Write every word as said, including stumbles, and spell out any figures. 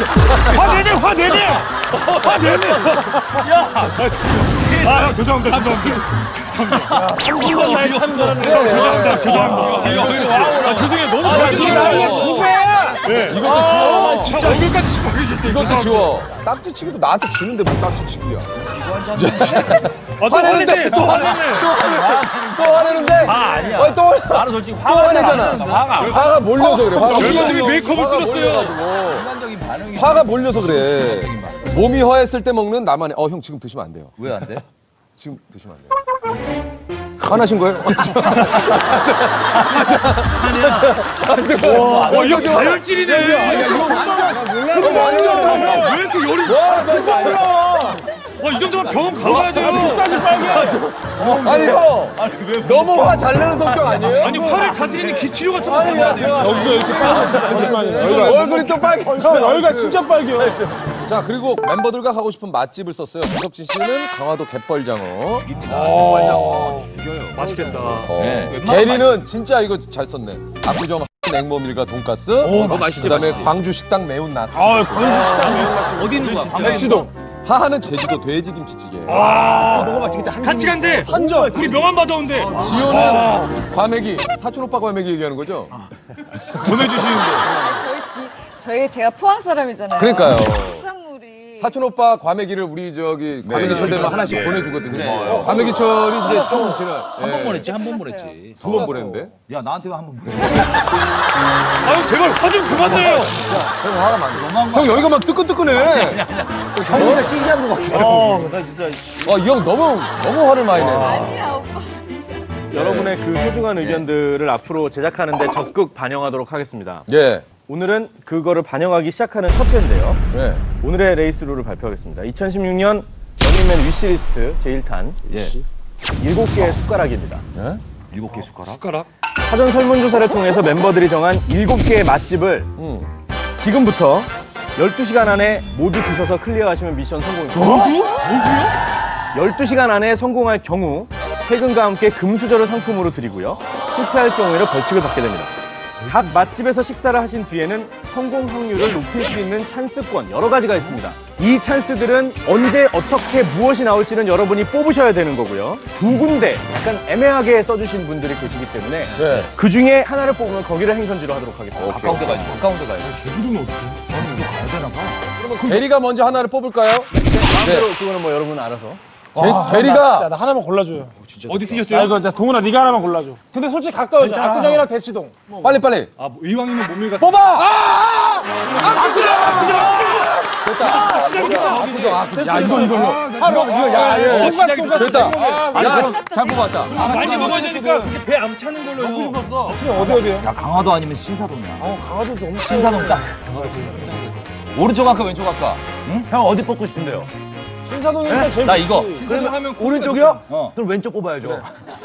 화내네 화내네 화내네. 야. 아 죄송합니다 죄송합니다. 삼십원 날 참가하는 거. 죄송합니다 죄송합니다. 아 죄송해요 너무 좋아요. 두 배야. 네. 이것도 지워. 진짜 얼굴까지 씹어게 해줬어요. 이것도 지워. 딱지치기도 나한테 지는데 뭐 딱지치기야. 아, 또 화내네 또 화내네. 또 화내는데. 아 아니야. 어, 또 나는 솔직히 또 화내잖아. 화가. 화가 몰려서 그래. 화가 여러분들이 메이크업을 뚫었어요. 인간적인 반응이. 화가 몰려서 그래. 몸이 허했을 때 먹는 나만의. 어, 형 지금 드시면 안 돼요. 왜 안 돼? 지금 드시면 안 돼요. 화나신 거예요? 와 이거 다혈질이네. 왜 이렇게 열이? 와 이 정도면 병원 가봐야 돼요. 끝까지 빨개. 아니 형, 너무 화 잘 내는 성격 아니에요? 아니 화를 다스리는 기치료 같은 거 받아야 돼요. 여기가 이렇게 빨개졌어. 얼굴이 또 빨개. 여기가 진짜 빨개요. 자 그리고 멤버들과 가고 싶은 맛집을 썼어요. 유석진 씨는 강화도 갯벌장어. 갯벌장어 죽여요. 맛있겠다. 네. 대리는 진짜 이거 잘 썼네. 압구정 냉모밀과 돈가스. 오, 맛있지. 그다음에 광주 식당 매운 낙지. 아, 광주 식당 매운 낙지. 어디 있는 거야? 백시동. 하하는 제주도 돼지김치찌개. 아 먹어봤지. 같이 간대. 산적. 우리 명함 받아온대. 지호는 과메기. 사촌 오빠 과메기 얘기하는 거죠? 보내주시는데. 저희 집, 저희 제가 포항 사람이잖아요. 그러니까요. 특산물이. 사촌 오빠 과메기를 우리 저기 과메기철 되면 하나씩 네. 보내주거든요. 그래. 과메기철이 이제 좀 지나. 한 번 보냈지, 한 번 보냈지. 두 번 보냈는데. 야 나한테 한 번 보냈지. 아유 제발 화 좀 그만 내요. 형 화가 많이. 형 여기가 막 뜨끈뜨끈해. 형보다 시기한 것 같아. 어, 나 진짜. 어, 이 형 너무 너무 화를 많이 내. 아니야, 오빠. 여러분의 그 소중한 의견들을 앞으로 제작하는 데 적극 반영하도록 하겠습니다. 예. 오늘은 그거를 반영하기 시작하는 첫 회인데요. 예. 오늘의 레이스 룰을 발표하겠습니다. 이천십육 년 런닝맨 위시리스트 제일 탄 예. 일곱 개의 숟가락입니다. 예? 일곱 개 숟가락? 숟가락. 사전 설문조사를 통해서 멤버들이 정한 일곱 개의 맛집을 응. 지금부터 열두 시간 안에 모두 드셔서 클리어하시면 미션 성공입니다. 모두? 모두요? 열두 시간 안에 성공할 경우 퇴근과 함께 금수저를 상품으로 드리고요. 실패할 경우에는 벌칙을 받게 됩니다. 각 맛집에서 식사를 하신 뒤에는 성공 확률을 높일 수 있는 찬스권 여러 가지가 있습니다. 이 찬스들은 언제 어떻게 무엇이 나올지는 여러분이 뽑으셔야 되는 거고요. 두 군데 약간 애매하게 써주신 분들이 계시기 때문에 네. 그 중에 하나를 뽑으면 거기를 행선지로 하도록 하겠습니다. 가까운 데 가야지, 가까운 데 가야지. 그러면 대리가 먼저 하나를 뽑을까요? 마음대로 그거는 뭐 여러분 알아서. 제, 대리가 진짜 나 하나만 골라줘요. 어디 야, 쓰셨어요? 이거 자, 동훈아 네가 하나만 골라줘. 근데 솔직히 가까워져. 압구정이랑 대치동. 빨리 빨리 아 뭐, 이왕이면 못 밀가. 뽑아! 아! 압구정! 됐다. 압구정, 압구정. 야 이거 이걸로. 이거 이거 야, 야, 야. 돈가스 돈가스. 됐다. 야, 잘 뽑았다. 많이 먹어야 되니까 배 안 차는 걸로요. 압구정 어디 어디야? 야 강화도 아니면 신사동이야. 어 강화도 좀. 신사동 딱. 오른쪽 할까 왼쪽 할까? 형 어디 뽑고 싶은데요? 신사동이 일단 제일 나 좋지. 이거. 그러면 오른쪽이요? 어. 그럼 왼쪽 뽑아야죠.